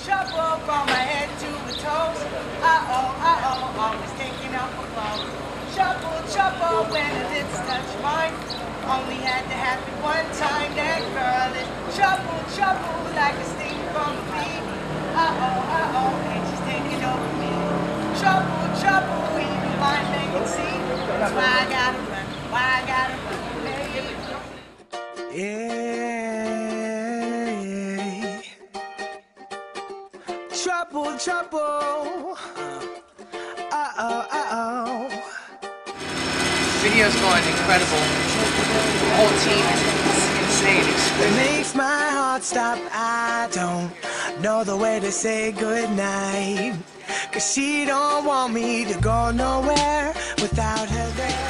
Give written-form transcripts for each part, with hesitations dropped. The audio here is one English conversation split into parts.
Trouble from my head to the toes. Uh-oh, always taking out my clothes. Trouble when the lips touch mine. Only had to happen one time. That girl is trouble like a sting from a bee. Uh-oh, and she's taking over me. Trouble, even blind man can see. That's why I gotta run, baby. Yeah. Trouble. Uh-oh. Video's going incredible. The whole team is insane. It makes my heart stop. I don't know the way to say goodnight. Cause she don't want me to go nowhere without her there.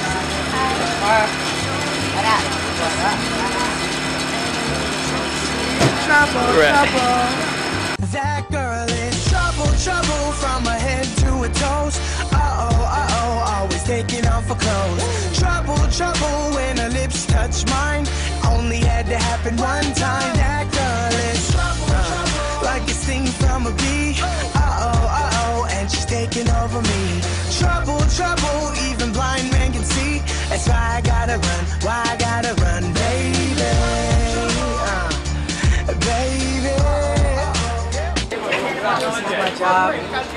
Trouble. That girl is trouble from her head to her toes. Uh-oh, always taking off her clothes. Trouble when her lips touch mine. Only had to happen one time. That girl is like a sting from a bee. Uh-oh, and she's taking over me. Trouble, even blind men can see. That's why I gotta run, baby. Baby. This is my job.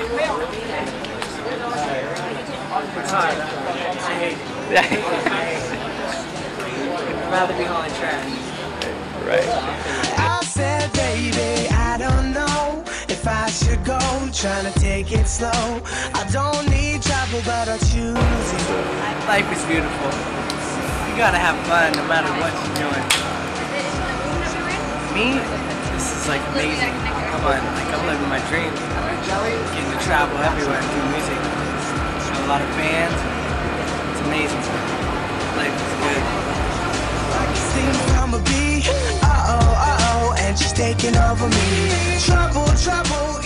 It's hard. I hate it. I'd rather be hauling trash. Right. I said, baby, I don't know if I should go, trying to take it slow. I don't need trouble, but I choose it. Life is beautiful. You gotta have fun no matter what you're doing. Me, this is like amazing. Come on, like I'm living my dream. Getting to travel everywhere and do music. Show a lot of bands. It's amazing. Life is good. I'm a bee. Uh-oh, and she's taking over me. Trouble